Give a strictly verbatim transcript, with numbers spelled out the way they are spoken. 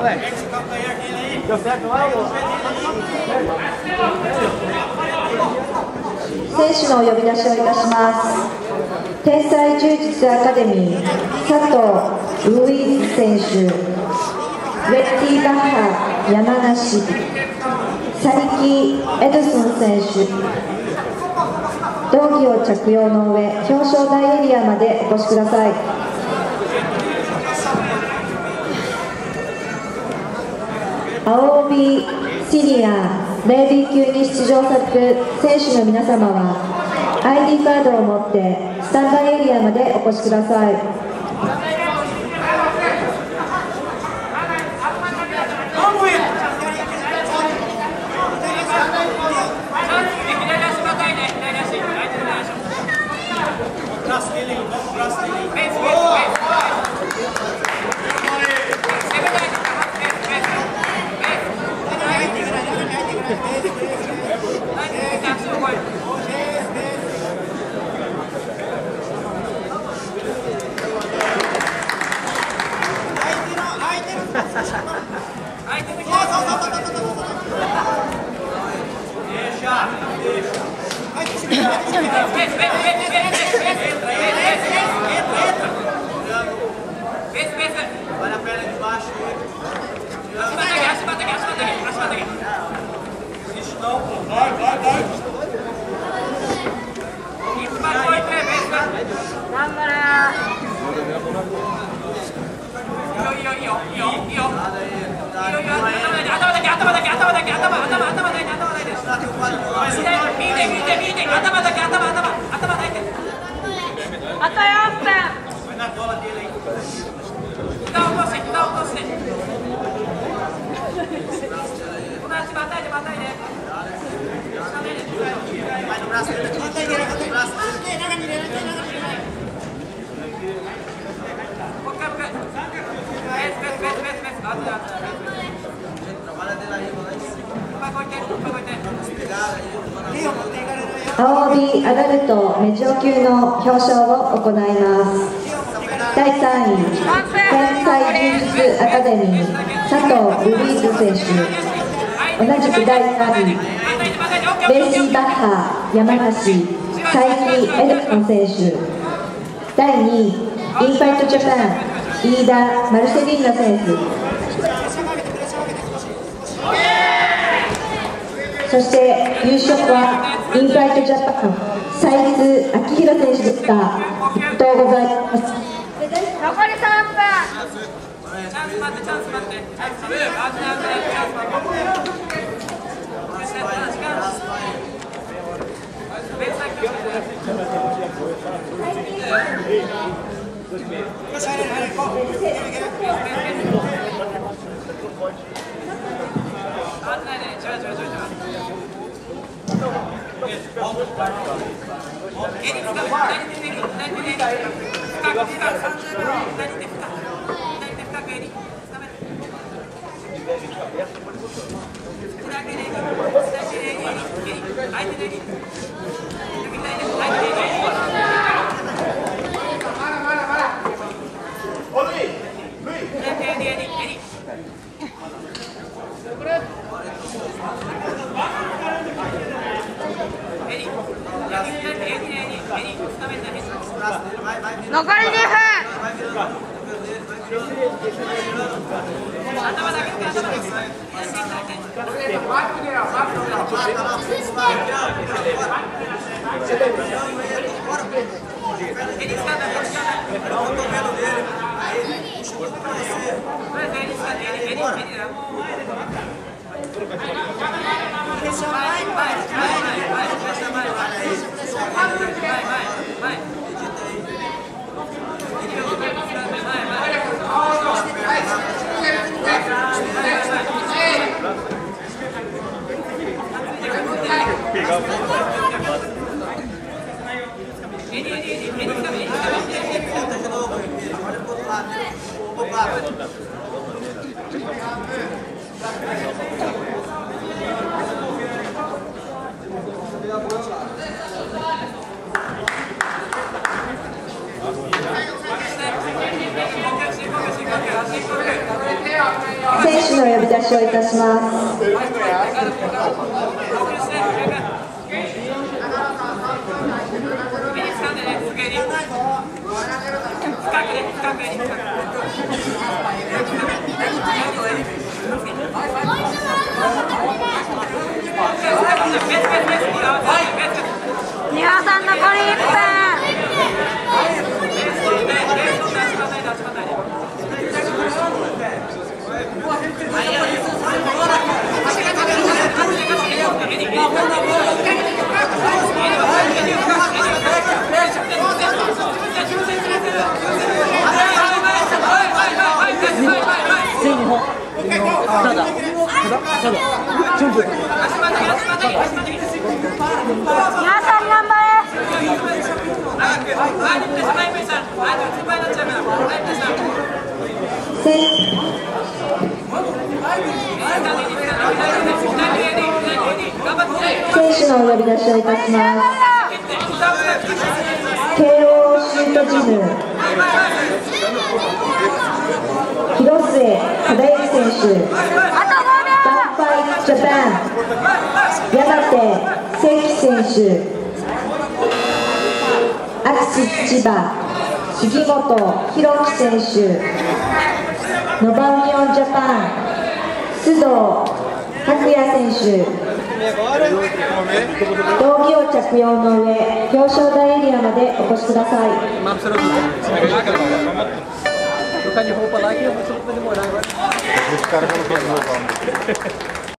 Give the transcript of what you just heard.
選手のお呼び出しをいたします。天才柔術アカデミー佐藤ルイーズ選手、レッティ・バッハ山梨、サリキ・エドソン選手、道着を着用の上、表彰台エリアまでお越しください。青帯シニアベイビー級に出場される選手の皆様は アイディー カードを持ってスタンバイエリアまでお越しください。青帯アダルトメジョ級の表彰を行います。だいさんい天才柔術アカデミー佐藤ルイーズ選手、同じくだいさんいレイシー・バッハ山梨サイキ・エドソン選手、だいにいインファイトジャパン飯田マルセリーナ選手、そして優勝はインファイトジャパン斉津明宏選手でした。ありがとうございます。 残りさんぷん。チャンス待ってチャンス待って。残りにふん。 出しをいたします。 丹羽さん残りいっぷん。皆さん頑張れ。 選手のお呼び出しをいたします。慶応シュートジム、広末忠之選手、バンファイジャパン、山手正規選手、アクシス千葉、杉本弘樹選手、ノバミオンジャパン、須藤拓也選手、道着を着用の上、表彰台エリアまでお越しください。 Bukan di Hopa lagi, aku sebut di mana?